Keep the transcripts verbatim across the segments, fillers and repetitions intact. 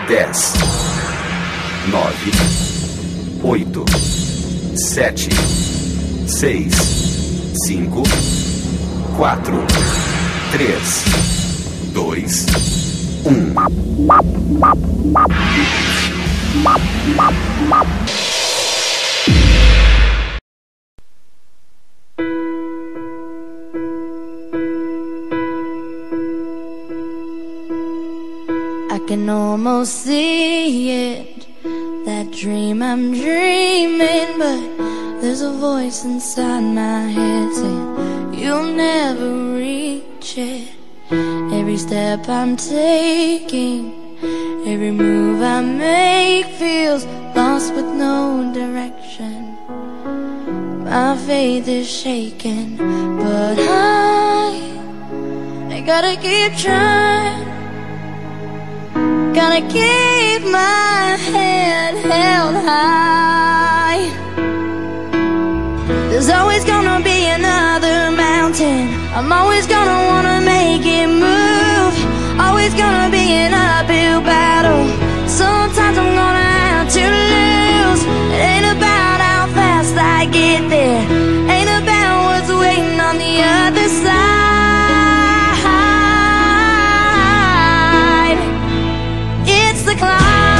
dez, nove, oito, sete, seis, cinco, quatro, três, dois, um. I can almost see it, that dream I'm dreaming, but there's a voice inside my head saying you'll never reach it. Every step I'm taking, every move I make feels lost with no direction. My faith is shaken, but I, I gotta keep trying. Gotta keep my head held high. There's always gonna be another mountain. I'm always gonna wanna make it move. Always gonna be an uphill battle. Sometimes I'm gonna have to lose. It ain't about how fast I get there, ain't about what's waiting on the other side. It's the climb.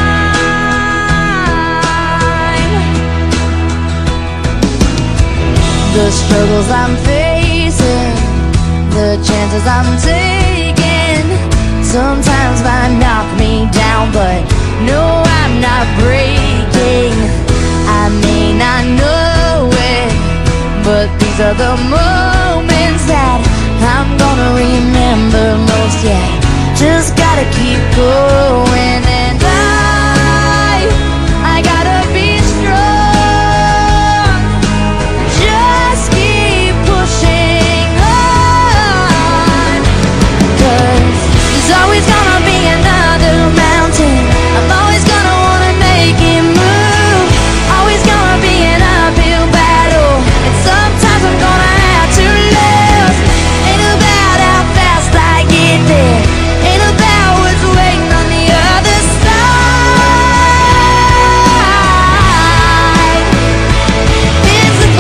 The struggles I'm facing, the chances I'm taking, sometimes might knock me down, but no, I'm not breaking. I may not know it, but these are the moments that I'm gonna remember most. Yeah, just gotta keep going, and I, I gotta be strong. Just keep pushing on, 'cause there's always gonna be another mountain. I'm always gonna wanna make it move. Always gonna be an uphill battle, and sometimes I'm gonna have to lose. Ain't about how fast I get there, ain't about what's waiting on the other side. It's the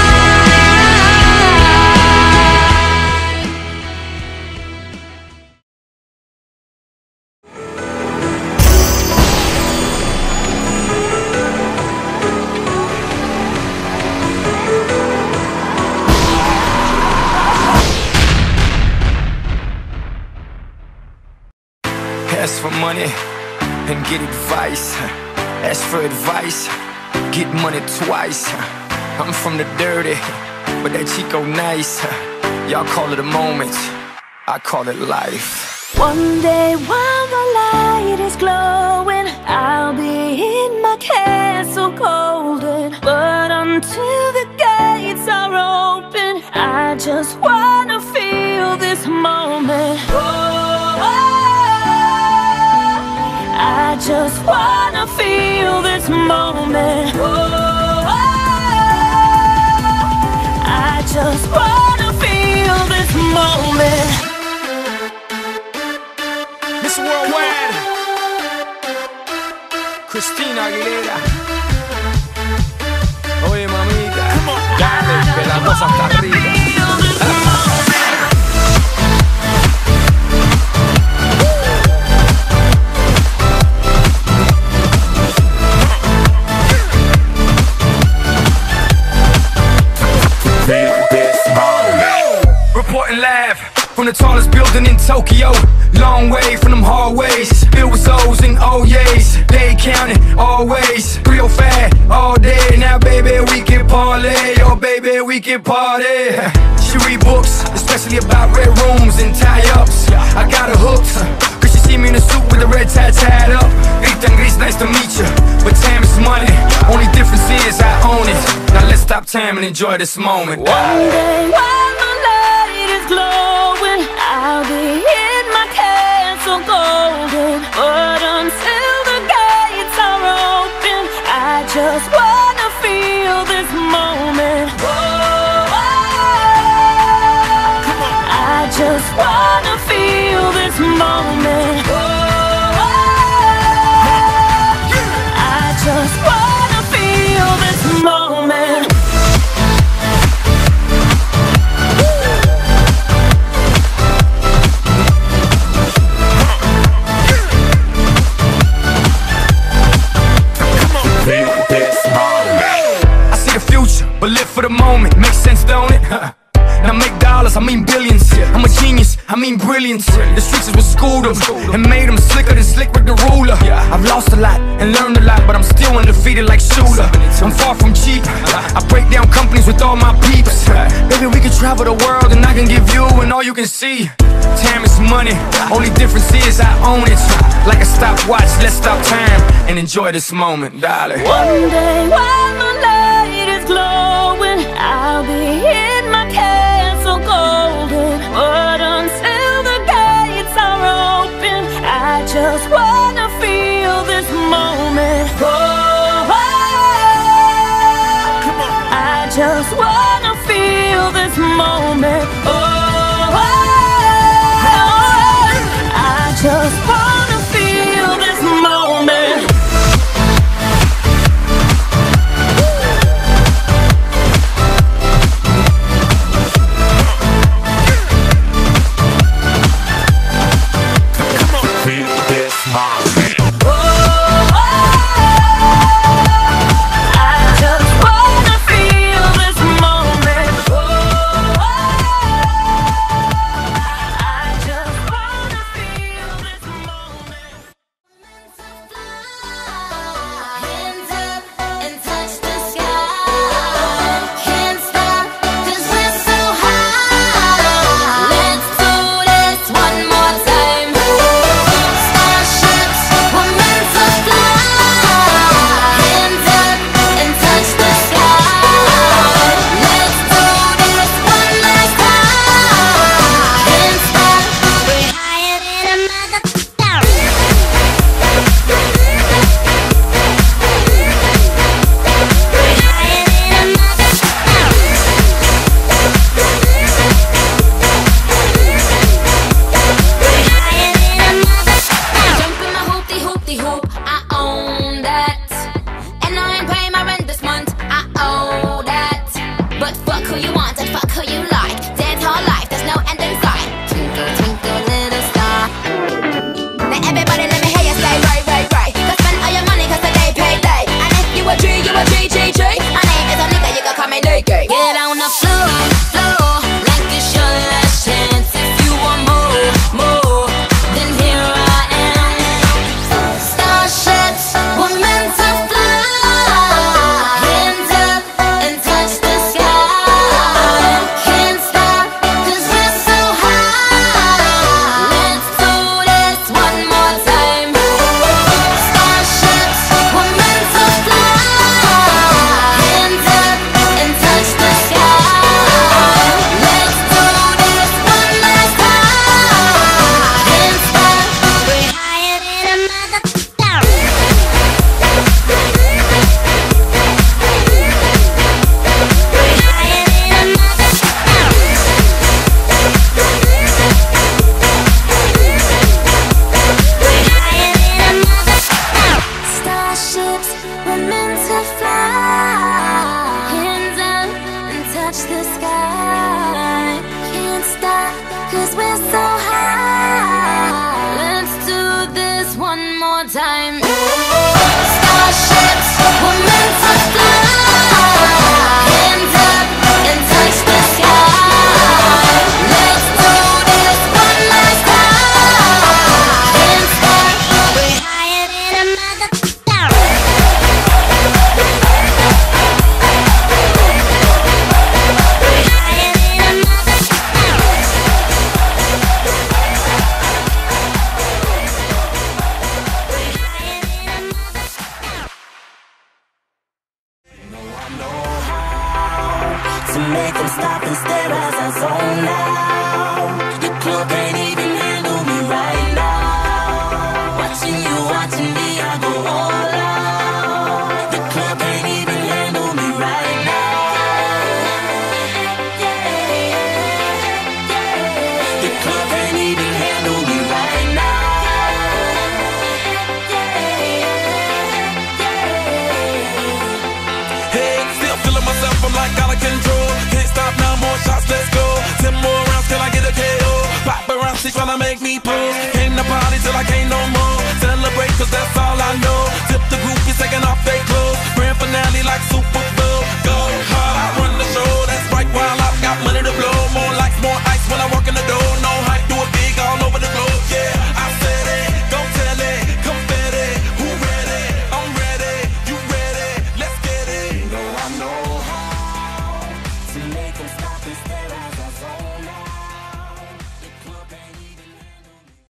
Ask for money and get advice. Ask for advice, get money twice. I'm from the dirty, but that Chico nice. Y'all call it a moment, I call it life. One day while the light is glowing, I'll be in my castle golden. But until the gates are open, I just wanna feel this moment. Oh, I just wanna feel this moment. Oh, I just wanna feel this moment. Miss Worldwide, Christina Aguilera. Oye mamita, dale, que la cosa está arriba. Reporting live from the tallest building in Tokyo. Long way from them hallways, filled with O's and oh yeahs. They counting always, three oh five all day. Now baby we can parlay, oh baby we can party. She read books, especially about red rooms and tie-ups. I got her hooked, cause she see me in a suit with the red tie tied up. Ethan Gris, nice to meet you, but time is money. Only difference is I own it. Now let's stop time and enjoy this moment. One day while the light is glowing, I'll be in my castle golden. But until the gates are open, I just wanna feel this moment. Oh, I just wanna feel this moment. Oh, mean brilliance. The streets is what schooled them and made them slicker than Slick Rick the Ruler. I've lost a lot and learned a lot, but I'm still undefeated like Shooter. I'm far from cheap. I break down companies with all my peeps. Baby, we can travel the world and I can give you and all you can see. Time is money, only difference is I own it. Like a stopwatch, let's stop time and enjoy this moment, darling. One day while my light is glowing, I'll be in my castle golden. But until the gates are open, I just wanna feel this moment. Oh, I just wanna feel this moment. Oh, I just wanna feel this moment. Make them stop and stare as I zone out. Your club can't even handle me right now. Watching you, watching me, I go all out. Your club can't even handle me right now. Your club can't even handle me right now. Hey, still feeling myself, I'm like out of control. Shots, let's go. Ten more rounds till I get a K O. Paparazzi tryna make me pose. Came to party till I can't no more.